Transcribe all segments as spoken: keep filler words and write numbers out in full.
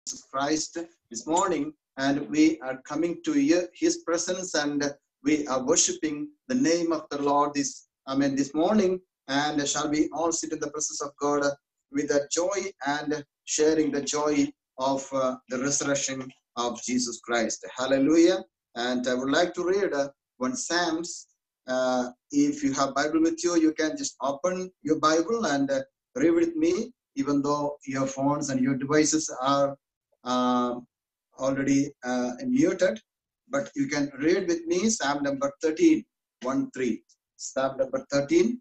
Jesus Christ this morning, and we are coming to hear His presence, and we are worshiping the name of the Lord this, I mean, this morning. And shall we all sit in the presence of God with that joy and sharing the joy of uh, the resurrection of Jesus Christ. Hallelujah. And I would like to read uh, one Psalms. Uh, if you have Bible with you, you can just open your Bible and uh, read with me, even though your phones and your devices are uh, already uh, muted. But you can read with me Psalm number thirteen, one three. Psalm number thirteen.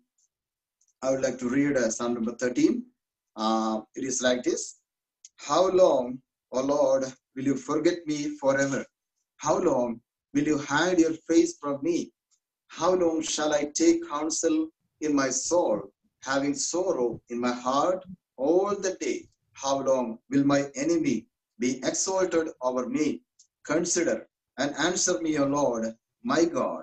I would like to read uh, Psalm number thirteen. Uh, it is like this. How long, O Lord, will you forget me forever? How long will you hide your face from me? How long shall I take counsel in my soul, having sorrow in my heart all the day? How long will my enemy be exalted over me? Consider and answer me, O Lord, my God.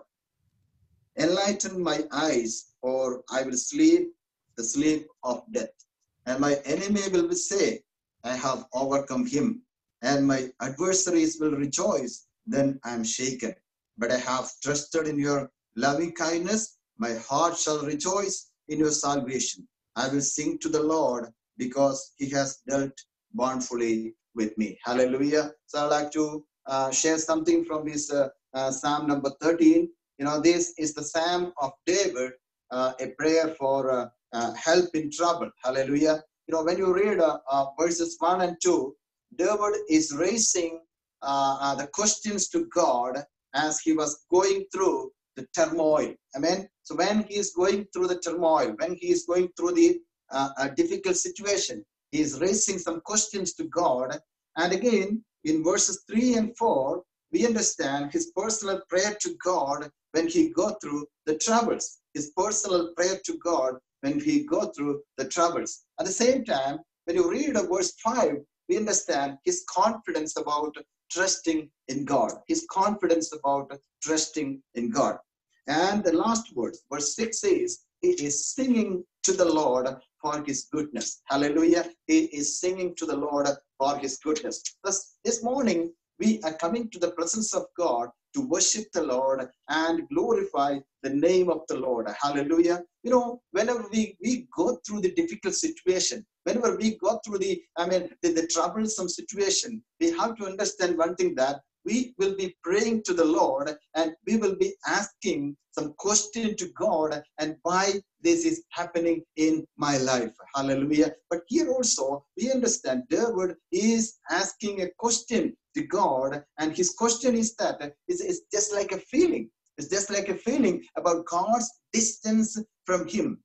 Enlighten my eyes, or I will sleep the sleep of death. And my enemy will say, I have overcome him, and my adversaries will rejoice. Then I am shaken. But I have trusted in your loving kindness. My heart shall rejoice in your salvation. I will sing to the Lord because he has dealt bountifully with me. Hallelujah. So I'd like to uh, share something from this uh, uh, Psalm number thirteen. You know, this is the Psalm of David, uh, a prayer for uh, uh, help in trouble. Hallelujah. You know, when you read uh, uh, verses one and two, David is raising uh, uh, the questions to God as he was going through the turmoil. Amen. So when he is going through the turmoil, when he is going through the uh, a difficult situation, he is raising some questions to God. And again, in verses three and four, we understand his personal prayer to God when he go through the troubles. His personal prayer to God when he go through the troubles. At the same time, when you read verse five, we understand his confidence about trusting in God. His confidence about trusting in God. And the last verse, verse six says, he is singing to the Lord for his goodness. Hallelujah. He is singing to the Lord for his goodness. Thus, this morning, we are coming to the presence of God to worship the Lord and glorify the name of the Lord. Hallelujah. You know, whenever we, we go through the difficult situation, whenever we go through the, I mean, the, the troublesome situation, we have to understand one thing, that we will be praying to the Lord and we will be asking some question to God and why this is happening in my life. Hallelujah. But here also, we understand David is asking a question to God, and his question is that it's, it's just like a feeling. It's just like a feeling about God's distance from him.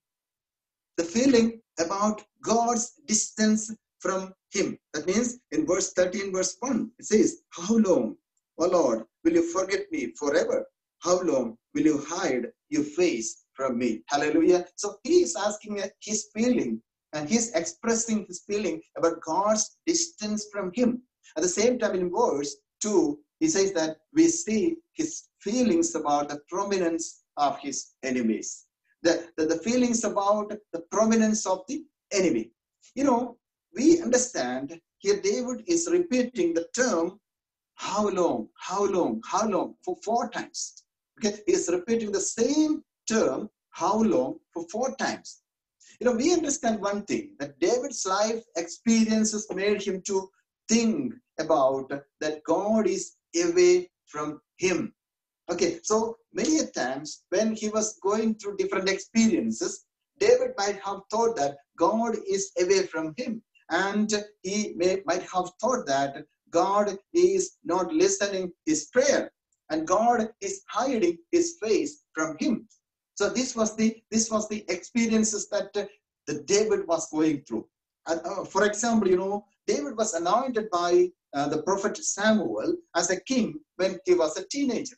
The feeling about God's distance from him. That means in verse thirteen, verse one, it says, how long, O Lord, will you forget me forever? How long will you hide your face from me? Hallelujah. So he is asking his feeling, and he's expressing his feeling about God's distance from him. At the same time, in verse two, he says that we see his feelings about the prominence of his enemies. The, the, the feelings about the prominence of the enemy. You know, we understand here David is repeating the term, how long, how long, how long, for four times. Okay, he is repeating the same term, how long, for four times. You know, we understand one thing, that David's life experiences made him to think about that God is away from him. Okay, so many a times when he was going through different experiences, David might have thought that God is away from him. And he may, might have thought that God is not listening his prayer, and God is hiding his face from him. So this was the this was the experiences that uh, the David was going through. And, uh, for example, you know, David was anointed by uh, the prophet Samuel as a king when he was a teenager.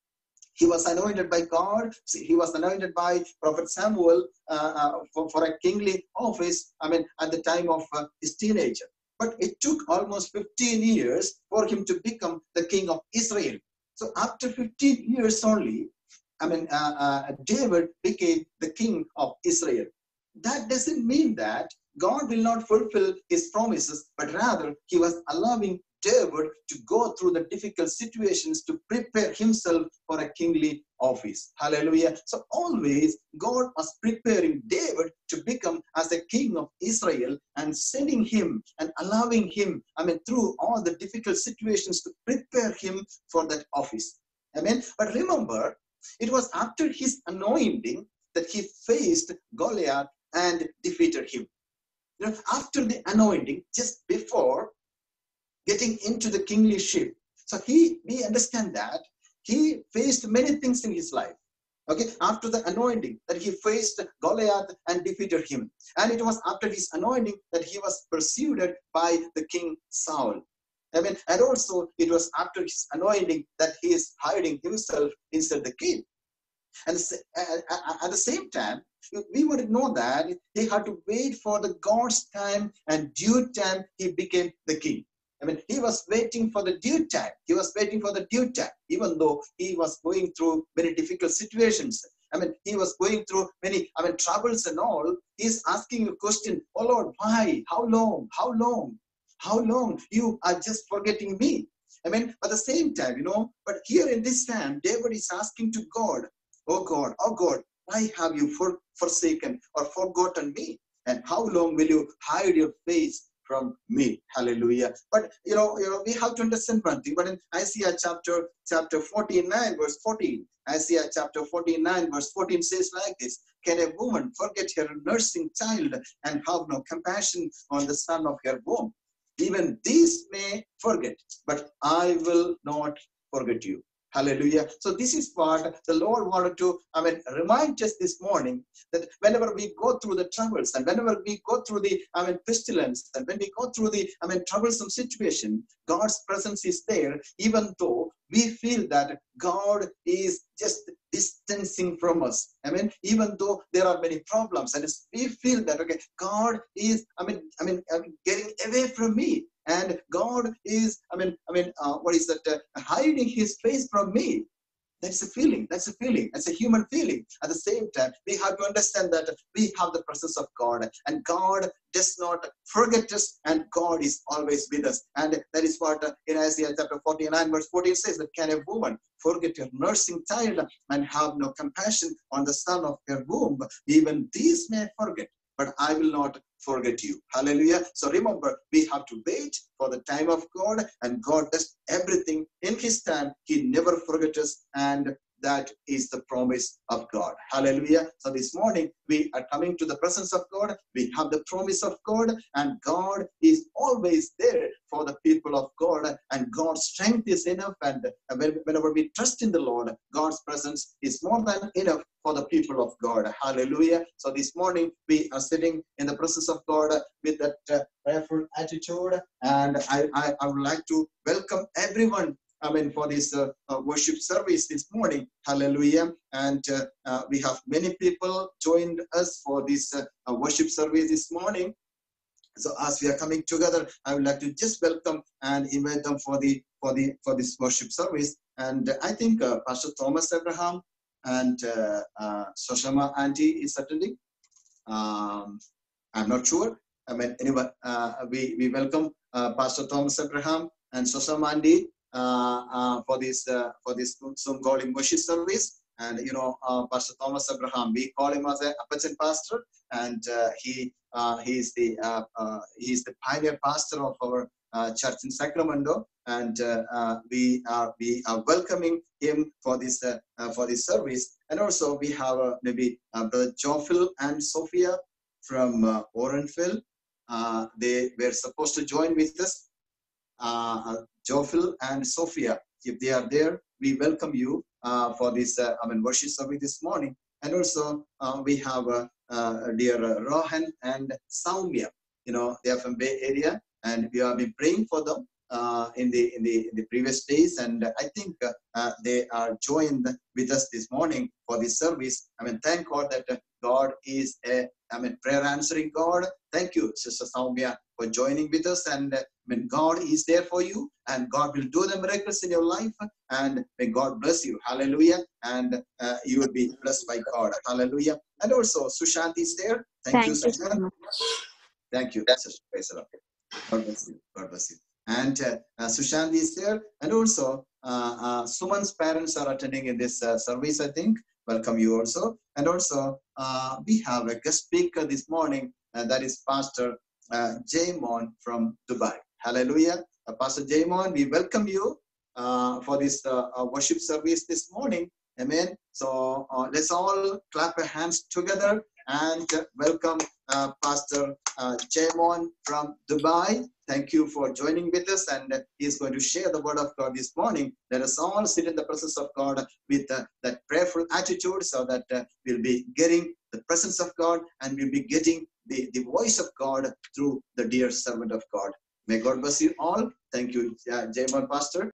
He was anointed by God. He was anointed by Prophet Samuel uh, uh, for, for a kingly office, I mean, at the time of uh, his teenager. But it took almost fifteen years for him to become the king of Israel. So after fifteen years only, I mean, uh, uh, David became the king of Israel. That doesn't mean that God will not fulfill his promises, but rather he was allowing David to go through the difficult situations to prepare himself for a kingly office. Hallelujah. So always God was preparing David to become as a king of Israel and sending him and allowing him, I mean, through all the difficult situations to prepare him for that office. Amen. But remember, it was after his anointing that he faced Goliath and defeated him. You know, after the anointing, just before getting into the kinglyship. So he, we understand that he faced many things in his life. Okay, after the anointing, that he faced Goliath and defeated him. And it was after his anointing that he was pursued by the king Saul. I mean, and also it was after his anointing that he is hiding himself inside the cave. And at the same time, we would know that he had to wait for the God's time, and due time he became the king. I mean, he was waiting for the due time. He was waiting for the due time, even though he was going through very difficult situations. I mean, he was going through many, I mean, troubles and all. He's asking a question, oh Lord, why? How long? How long? How long? You are just forgetting me. I mean, at the same time, you know, but here in this time, David is asking to God, oh God, oh God, why have you for, forsaken or forgotten me? And how long will you hide your face from me? Hallelujah. But you know, you know, we have to understand one thing. But in Isaiah chapter chapter forty-nine, verse fourteen, Isaiah chapter forty-nine, verse fourteen says like this: can a woman forget her nursing child and have no compassion on the son of her womb? Even these may forget, but I will not forget you. Hallelujah. So this is what the Lord wanted to, I mean, remind us this morning, that whenever we go through the troubles and whenever we go through the, I mean, pestilence, and when we go through the, I mean, troublesome situation, God's presence is there, even though we feel that God is just distancing from us. I mean, even though there are many problems, and we feel that, okay, God is, I mean, I mean, I mean getting away from me. And God is, I mean, I mean, uh, what is that? Uh, hiding his face from me. That's a feeling. That's a feeling. That's a human feeling. At the same time, we have to understand that we have the presence of God, and God does not forget us, and God is always with us. And that is what uh, in Isaiah chapter forty-nine, verse fourteen says, that can a woman forget her nursing child and have no compassion on the son of her womb? Even these may forget, but I will not forget you. Hallelujah. So remember, we have to wait for the time of God, and God does everything in his time. He never forgets us, and that is the promise of God. Hallelujah. So this morning, we are coming to the presence of God. We have the promise of God, and God is always there for the people of God, and God's strength is enough. And whenever we trust in the Lord, God's presence is more than enough for the people of God. Hallelujah. So this morning, we are sitting in the presence of God with that uh, prayerful attitude, and I, I, I would like to welcome everyone, I mean, for this uh, uh, worship service this morning. Hallelujah. And uh, uh, we have many people joined us for this uh, uh, worship service this morning. So as we are coming together, I would like to just welcome and invite them for the for the for this worship service. And I think uh, Pastor Thomas Abraham and uh, uh, Soshama Auntie is attending. Um, I'm not sure. I mean, anyway, uh, we we welcome uh, Pastor Thomas Abraham and Soshama Auntie uh, uh, for this uh, for this Zoom calling worship service. And you know, uh, Pastor Thomas Abraham, we call him as a Apachen pastor, and uh, he uh, he is the uh, uh, he is the pioneer pastor of our uh, church in Sacramento, and uh, uh, we are we are welcoming him for this uh, uh, for this service. And also we have uh, maybe uh, Brother Jophil and Sophia from uh, Orenville. Uh, they were supposed to join with us. Uh, Jophil and Sophia, if they are there, we welcome you uh, for this uh, I mean worship service this morning. And also uh, we have uh, uh, dear uh, Rohan and Saumya. You know, they are from Bay Area, and we have been praying for them uh, in the in the in the previous days. And I think uh, uh, they are joined with us this morning for this service. I mean, thank God that uh, God is a I mean prayer answering God. Thank you, Sister Saumya, for joining with us. And uh, when God is there for you, and God will do the miracles in your life, and may God bless you. Hallelujah. And uh, you will be blessed by God. Hallelujah. And also Sushant is there. Thank, Thank you, Sushant. So Thank you, sister. Praise the Lord. God bless you. God bless you. And uh, uh, Sushant is there. And also, uh, uh, Suman's parents are attending in this uh, service, I think. Welcome you also. And also, uh, we have a guest speaker this morning, and that is Pastor uh, Jaymon from Dubai. Hallelujah. Uh, Pastor Jaymon, we welcome you uh, for this uh, uh, worship service this morning. Amen. So uh, let's all clap our hands together and uh, welcome uh, Pastor uh, Jaymon from Dubai. Thank you for joining with us, and uh, he is going to share the word of God this morning. Let us all sit in the presence of God with uh, that prayerful attitude, so that uh, we'll be getting the presence of God and we'll be getting the, the voice of God through the dear servant of God. May God bless you all. Thank you, uh, Jaymon, Pastor.